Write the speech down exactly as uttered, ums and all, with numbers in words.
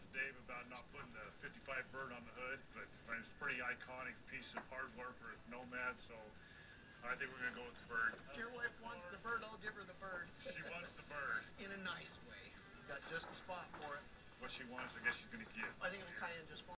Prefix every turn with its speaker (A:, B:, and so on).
A: asked Dave about not putting the fifty-five bird on the hood, but it's a pretty iconic piece of hardware for a Nomad, so I think we're going to go with the bird.
B: If your wife wants the bird, I'll give her the bird.
A: She wants the bird.
B: In a nice way. Got just the spot for it.
A: What she wants, I guess she's going to give.
B: I think it'll tie in just fine.